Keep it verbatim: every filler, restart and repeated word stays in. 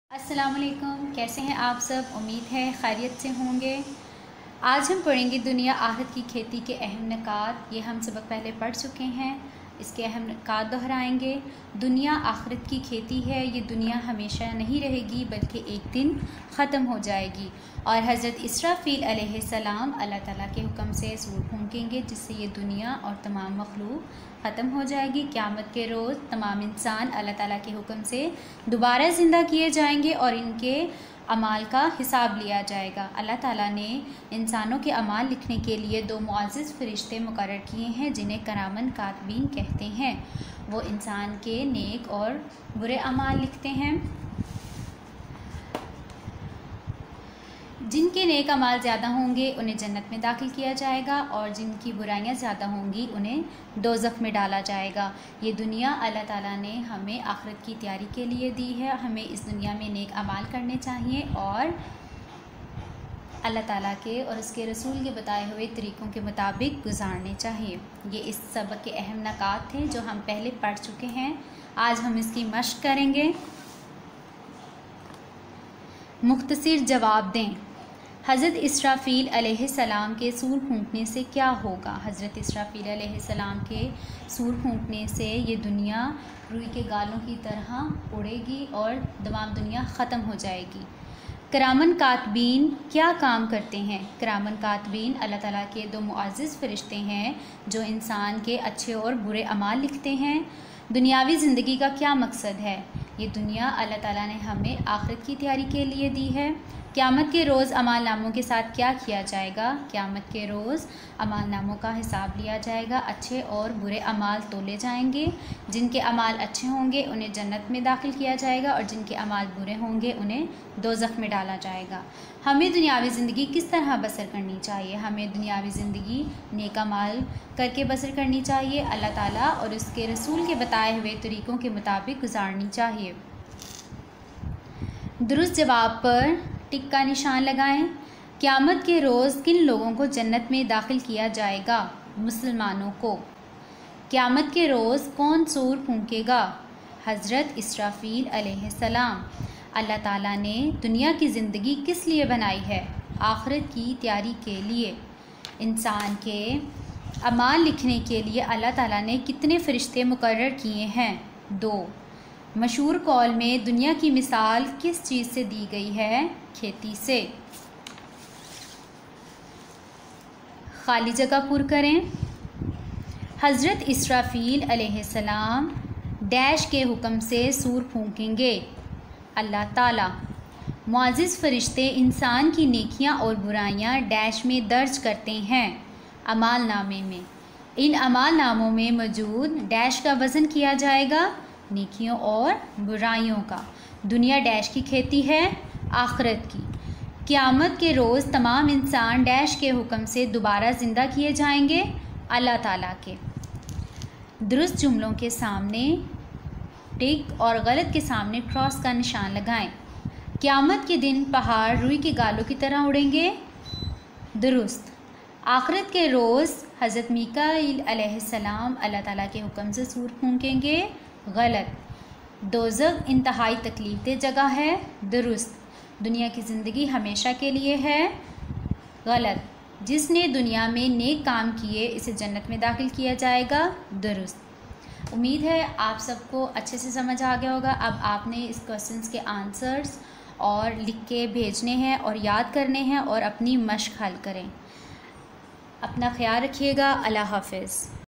अस्सलाम वालेकुम, कैसे हैं आप सब। उम्मीद है खैरियत से होंगे। आज हम पढ़ेंगे दुनिया आखिरत की खेती के अहम निकात। ये हम सबक पहले पढ़ चुके हैं, इसके अहम निकात दोहराएंगे। दुनिया आखिरत की खेती है। ये दुनिया हमेशा नहीं रहेगी बल्कि एक दिन ख़त्म हो जाएगी। और हज़रत इसराफ़ील अलैहिस्सलाम अल्लाह ताला के हुक्म से सूर फूंकेंगे जिससे ये दुनिया और तमाम मखलूक ख़त्म हो जाएगी। क़यामत के रोज़ तमाम इंसान अल्लाह ताला के हुक्म से दोबारा ज़िंदा किए जाएंगे और इनके अमाल का हिसाब लिया जाएगा। अल्लाह ताला ने इंसानों के अमाल लिखने के लिए दो मुअज़्ज़िज़ फ़रिश्ते मुकर्रर किए हैं जिन्हें किरामन कातिबीन कहते हैं। वो इंसान के नेक और बुरे अमाल लिखते हैं। जिनके नेक अमाल ज़्यादा होंगे उन्हें जन्नत में दाखिल किया जाएगा और जिनकी बुराइयां ज़्यादा होंगी उन्हें दोज़ख में डाला जाएगा। ये दुनिया अल्लाह ताला ने हमें आखिरत की तैयारी के लिए दी है। हमें इस दुनिया में नेक अमाल करने चाहिए और अल्लाह ताला के और उसके रसूल के बताए हुए तरीक़ों के मुताबिक गुजारने चाहिए। ये इस सबक के अहम निकात थे जो हम पहले पढ़ चुके हैं। आज हम इसकी मश्क करेंगे। मुख्तसर जवाब दें। हज़रत इसराफ़ील अलैहिस्सलाम के सूर फूंकने से क्या होगा। हज़रत इसराफ़ील अलैहिस्सलाम के सूर फूंकने से ये दुनिया रुई के गालों की तरह उड़ेगी और तमाम दुनिया ख़त्म हो जाएगी। किरामन कातिबीन क्या काम करते हैं। किरामन कातिबीन अल्लाह ताला के दो मुअज़्ज़िज़ फ़रिश्ते हैं जो इंसान के अच्छे और बुरे अमाल लिखते हैं। दुनियावी ज़िंदगी का क्या मकसद है। ये दुनिया अल्लाह ताला ने हमें आखिरत की तैयारी के लिए दी है। क़यामत के रोज़ अमाल नामों के साथ क्या किया जाएगा। क़यामत के रोज़ अमाल नामों का हिसाब लिया जाएगा। अच्छे और बुरे अमाल तोले जाएंगे। जिनके अमाल अच्छे होंगे उन्हें जन्नत में दाखिल किया जाएगा और जिनके अमाल बुरे होंगे उन्हें दोज़ख में डाला जाएगा। हमें दुनियावी ज़िंदगी किस तरह बसर करनी चाहिए। हमें दुनियावी ज़िंदगी नेक अमाल करके बसर करनी चाहिए। अल्लाह ताला और उसके रसूल के बताए हुए तरीक़ों के मुताबिक गुजारनी चाहिए। दुरुस्त जवाब पर टिक का निशान लगाएं। क़यामत के रोज़ किन लोगों को जन्नत में दाखिल किया जाएगा। मुसलमानों को। क़यामत के रोज़ कौन सूर फूंकेगा। हज़रत इसराफ़ील अलैहिस्सलाम। अल्लाह ताला ने दुनिया की ज़िंदगी किस लिए बनाई है। आखिरत की तैयारी के लिए। इंसान के अमाल लिखने के लिए अल्लाह ताला ने कितने फ़रिश्ते मुकर्रर किए हैं। दो। मशहूर कौल में दुनिया की मिसाल किस चीज़ से दी गई है। खेती से। खाली जगह पुर करें। हज़रत इसराफ़ील अलैहिस्सलाम डैश के हुक्म से सूर फूंकेंगे। अल्लाह ताला। मुअज़्ज़िज़ फ़रिश्ते इंसान की नेकियां और बुराइयां डैश में दर्ज करते हैं अमाल नामे में। इन अमाल नामों में मौजूद डैश का वज़न किया जाएगा नेकियों और बुराइयों का। दुनिया डैश की खेती है आखिरत की। क़यामत के रोज़ तमाम इंसान डैश के हुक्म से दोबारा ज़िंदा किए जाएंगे अल्लाह ताला के। दुरुस्त जुमलों के सामने टिक और गलत के सामने क्रॉस का निशान लगाएं। क़यामत के दिन पहाड़ रुई के गालों की तरह उड़ेंगे। दुरुस्त। आखिरत के रोज़ हज़रत मीकाईल अलैहिस्सलाम अल्लाह ताला के हुक्म से सूर फूंकेंगे। गलत। दोज़ख इंतहाई तकलीफ़देह जगह है। दुरुस्त। दुनिया की ज़िंदगी हमेशा के लिए है। गलत। जिसने दुनिया में नेक काम किए इसे जन्नत में दाखिल किया जाएगा। दुरुस्त। उम्मीद है आप सबको अच्छे से समझ आ गया होगा। अब आपने इस क्वेश्चंस के आंसर्स और लिख के भेजने हैं और याद करने हैं और अपनी मश्क हल करें। अपना ख्याल रखिएगा। अल्लाह हाफ़िज़।